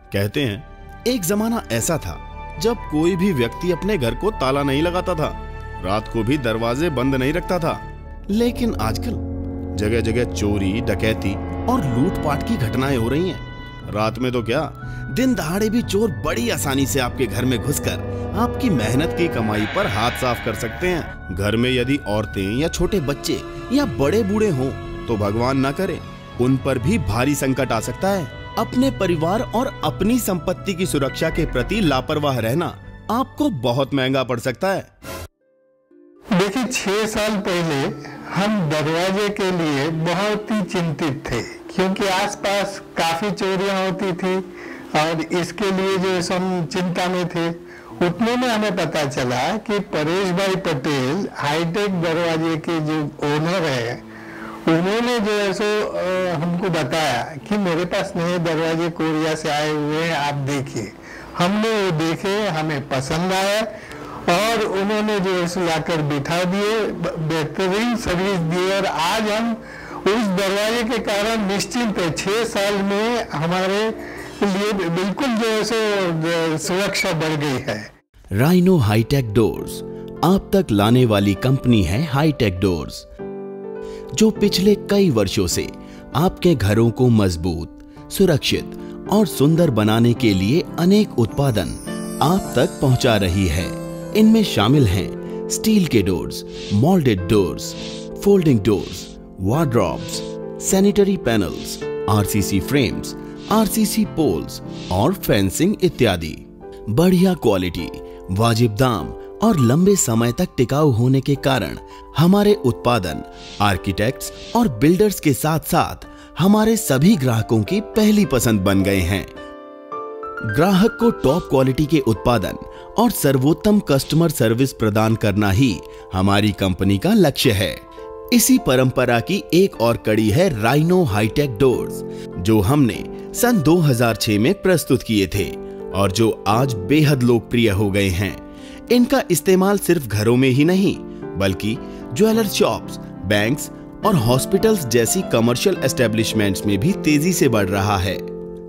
कहते हैं एक जमाना ऐसा था जब कोई भी व्यक्ति अपने घर को ताला नहीं लगाता था, रात को भी दरवाजे बंद नहीं रखता था। लेकिन आजकल जगह जगह चोरी, डकैती और लूटपाट की घटनाएं हो रही हैं। रात में तो क्या, दिन दहाड़े भी चोर बड़ी आसानी से आपके घर में घुसकर आपकी मेहनत की कमाई पर हाथ साफ कर सकते हैं। घर में यदि औरतें या छोटे बच्चे या बड़े बूढ़े हों तो भगवान न करे, उन पर भी भारी संकट आ सकता है। अपने परिवार और अपनी संपत्ति की सुरक्षा के प्रति लापरवाह रहना आपको बहुत महंगा पड़ सकता है। देखिए, 6 साल पहले हम दरवाजे के लिए बहुत ही चिंतित थे, क्योंकि आसपास काफी चोरियां होती थी और इसके लिए जो हम चिंता में थे। उतने में हमें पता चला कि परेश भाई पटेल हाईटेक दरवाजे के जो ओनर है, उन्होंने जो है सो हमको बताया कि मेरे पास नए दरवाजे कोरिया से आए हुए हैं, आप देखिए। हमने वो देखे, हमें पसंद आया और उन्होंने जो है लाकर बिठा दिए, बेहतरीन सर्विस दी और आज हम उस दरवाजे के कारण निश्चिंत है। 6 साल में हमारे लिए बिल्कुल जो है सुरक्षा बढ़ गई है। राइनो हाईटेक डोर्स आप तक लाने वाली कंपनी है हाईटेक डोर्स, जो पिछले कई वर्षों से आपके घरों को मजबूत, सुरक्षित और सुंदर बनाने के लिए अनेक उत्पादन आप तक पहुंचा रही है। इनमें शामिल हैं स्टील के doors, moulded doors, folding doors, wardrobes, sanitary panels, RCC frames, RCC poles और फेंसिंग इत्यादि। बढ़िया क्वालिटी, वाजिब दाम और लंबे समय तक टिकाऊ होने के कारण हमारे उत्पादन आर्किटेक्ट्स और बिल्डर्स के साथ साथ हमारे सभी ग्राहकों की पहली पसंद बन गए हैं। ग्राहक को टॉप क्वालिटी के उत्पादन और सर्वोत्तम कस्टमर सर्विस प्रदान करना ही हमारी कंपनी का लक्ष्य है। इसी परंपरा की एक और कड़ी है राइनो हाईटेक डोर्स, जो हमने सन 2006 में प्रस्तुत किए थे और जो आज बेहद लोकप्रिय हो गए हैं। इनका इस्तेमाल सिर्फ घरों में ही नहीं, बल्कि ज्वेलर शॉप्स, बैंक्स और हॉस्पिटल्स जैसी कमर्शियल एस्टेब्लिशमेंट्स में भी तेजी से बढ़ रहा है।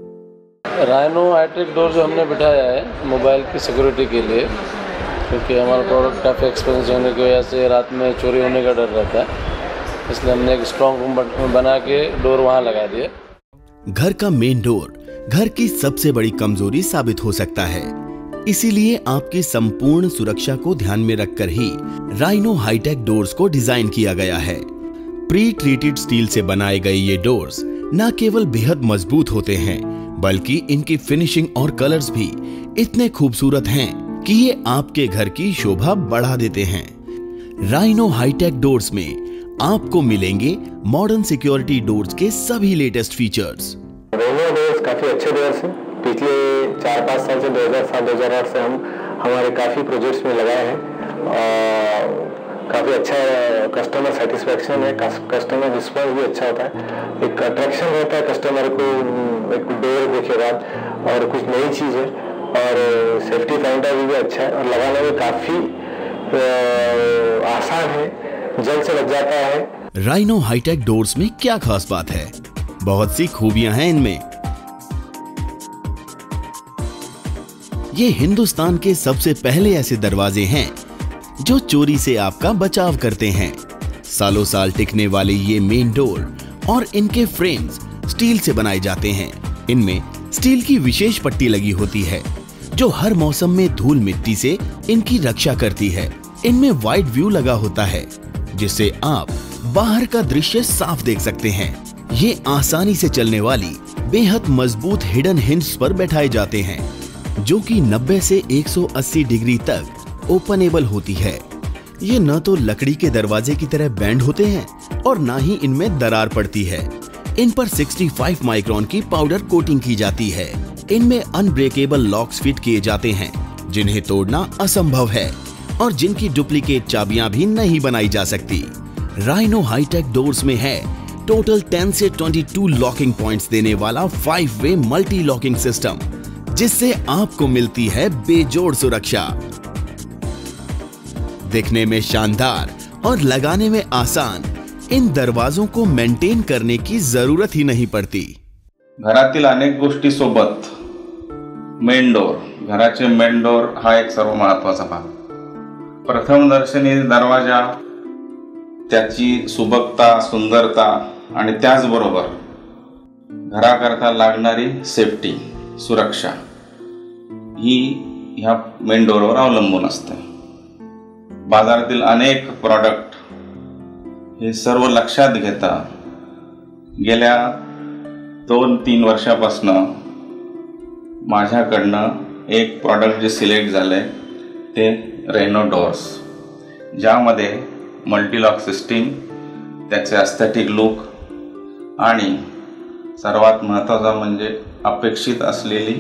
राइनो हाईटेक डोर जो हमने बिठाया है मोबाइल की सिक्योरिटी के लिए, क्योंकि हमारा प्रोडक्ट काफ़ी एक्सपेंसिव होने की वजह से रात में चोरी होने का डर रहता है, इसलिए हमने एक स्ट्रॉन्ग रूम बना के डोर वहाँ लगा दिया। घर का मेन डोर घर की सबसे बड़ी कमजोरी साबित हो सकता है, इसीलिए आपकी संपूर्ण सुरक्षा को ध्यान में रखकर ही राइनो हाईटेक डोर्स को डिजाइन किया गया है। प्री ट्रीटेड स्टील से बनाए गए ये डोर्स न केवल बेहद मजबूत होते हैं, बल्कि इनकी फिनिशिंग और कलर्स भी इतने खूबसूरत हैं कि ये आपके घर की शोभा बढ़ा देते हैं। राइनो हाईटेक डोर्स में आपको मिलेंगे मॉडर्न सिक्योरिटी डोर्स के सभी लेटेस्ट फीचर्स। राइनो डोर्स काफी अच्छे डोर्स हैं। पिछले 4-5 साल से 2007-2008 से हम हमारे काफी प्रोजेक्ट्स में लगाए हैं और काफी अच्छा कस्टमर सेटिस्फेक्शन है, कस्टमर रिस्पॉन्स भी अच्छा होता है, एक अट्रैक्शन रहता है कस्टमर को एक डोर देखे बाद, और कुछ नई चीज है और सेफ्टी फाइंडर भी अच्छा है और लगाने में काफी आसान है, जल्द से लग जाता है। राइनो हाईटेक डोर्स में क्या खास बात है? बहुत सी खूबियां हैं इनमें। ये हिंदुस्तान के सबसे पहले ऐसे दरवाजे हैं जो चोरी से आपका बचाव करते हैं। सालों साल टिकने वाले ये मेन डोर और इनके फ्रेम्स स्टील से बनाए जाते हैं। इनमें स्टील की विशेष पट्टी लगी होती है जो हर मौसम में धूल मिट्टी से इनकी रक्षा करती है। इनमें वाइड व्यू लगा होता है जिससे आप बाहर का दृश्य साफ देख सकते हैं। ये आसानी से चलने वाली बेहद मजबूत हिडन हिंज पर बैठाए जाते हैं जो कि 90 से 180 डिग्री तक ओपनेबल होती है। ये न तो लकड़ी के दरवाजे की तरह बैंड होते हैं और न ही इनमें दरार पड़ती है। इन पर 65 माइक्रोन की पाउडर कोटिंग की जाती है। इनमें अनब्रेकेबल लॉक्स फिट किए जाते हैं जिन्हें तोड़ना असंभव है और जिनकी डुप्लीकेट चाबियां भी नहीं बनाई जा सकती। राइनो हाईटेक डोर्स में है टोटल 10 से 22 लॉकिंग पॉइंट्स देने वाला 5-वे मल्टी लॉकिंग सिस्टम, जिससे आपको मिलती है बेजोड़ सुरक्षा। दिखने में शानदार और लगाने में आसान, इन दरवाजों को मेंटेन करने की जरूरत ही नहीं पडती। घरातील अनेक गोष्टी सोबत मेन डोर, घराचे मेन डोर हा एक सर्व महत्त्वाचा भाग. प्रथम दर्शनी दरवाजा, त्याची सुबकता, सुंदरता आणि त्याचबरोबर घराकरता लागणारी सेफ्टी, सुरक्षा ही ह्या मेन डोरवर अवलंबून असते. बाजारातील अनेक प्रॉडक्ट हे सर्व लक्षात घेता गेल्या 2-3 वर्षापासून माझ्याकडनं एक प्रॉडक्ट जे सिलेक्ट झाले ते रेनो डोर्स, ज्यामध्ये मल्टीलॉक सिस्टीम, त्याचे ॲस्थेटिक लुक आणि सर्वात महत्त्वाचा म्हणजे अपेक्षित असलेली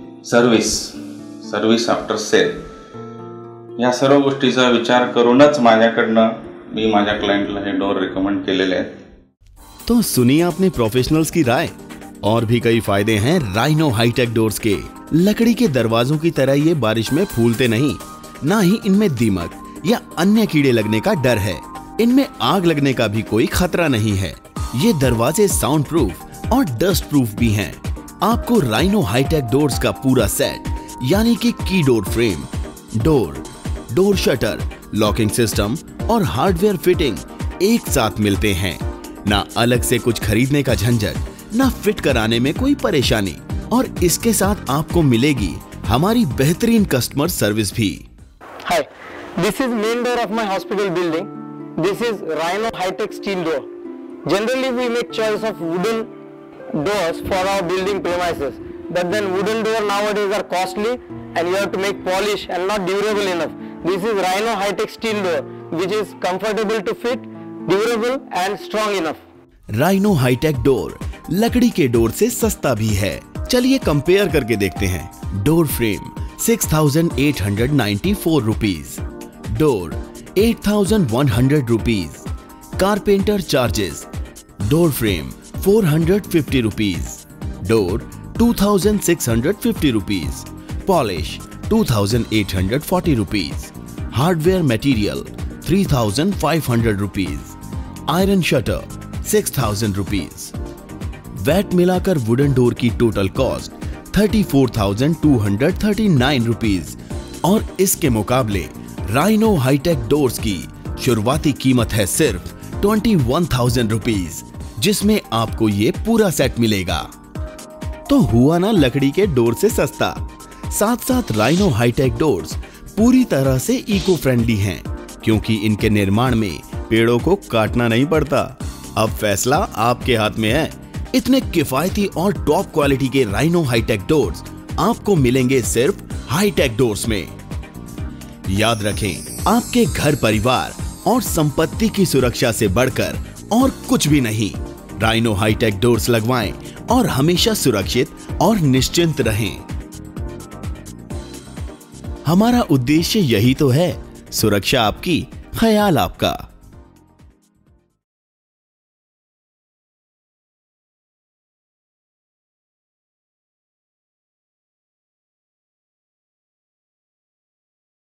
सर्विस आफ्टर सेल, या सर्व गोष्टीचा विचार करूनच मी माझ्या क्लायंटला हे डोर रिकमेंड केलेले आहेत. तो सुनिए आपने प्रोफेशनल्स की राय. और भी कई फायदे हैं राइनो हाईटेक डोर्स के. लकड़ी के दरवाजों की तरह ये बारिश में फूलते नहीं, ना ही इनमें दीमक या अन्य कीड़े लगने का डर है. इनमें आग लगने का भी कोई खतरा नहीं है. ये दरवाजे साउंड प्रूफ और डस्ट प्रूफ भी हैं. आपको राइनो हाईटेक डोर्स का पूरा सेट यानी कि की door frame, door shutter, locking system और हार्डवेयर फिटिंग एक साथ मिलते हैं. ना अलग से कुछ खरीदने का झंझट, ना फिट कराने में कोई परेशानी, और इसके साथ आपको मिलेगी हमारी बेहतरीन कस्टमर सर्विस भी. Hi, this is main door of my hospital building. This is Rhino High-Tech steel door. Generally, we make choice of wooden doors for our building premises. But then wooden door nowadays are costly and you have to make polish and not durable enough. This is Rhino High-Tech steel door, which is comfortable to fit, durable and strong enough. Rhino Hitech door लकड़ी के door से सस्ता भी है. चलिए compare करके देखते हैं. Door frame 6,894 rupees, door 8,100 rupees, carpenter charges, door frame 450 rupees, door 2,650 rupees, polish 2,840 rupees, hardware material 3,500 rupees, iron shutter 6,000 rupees. VAT मिलाकर वुडन डोर की टोटल कॉस्ट 34,239 रुपीज. और इसके मुकाबले राइनो हाईटेक डोर्स की शुरुआती कीमत है सिर्फ 21,000 रुपीज, जिसमें आपको ये पूरा सेट मिलेगा. तो हुआ ना लकड़ी के डोर से सस्ता. साथ साथ राइनो हाईटेक डोर्स पूरी तरह से इको फ्रेंडली हैं, क्योंकि इनके निर्माण में पेड़ों को काटना नहीं पड़ता. अब फैसला आपके हाथ में है. इतने किफायती और टॉप क्वालिटी के राइनो हाईटेक डोर्स आपको मिलेंगे सिर्फ हाईटेक डोर्स में. याद रखें, आपके घर परिवार और संपत्ति की सुरक्षा से बढ़कर और कुछ भी नहीं. राइनो हाईटेक डोर्स लगवाएं और हमेशा सुरक्षित और निश्चिंत रहें. हमारा उद्देश्य यही तो है, सुरक्षा आपकी, ख्याल आपका.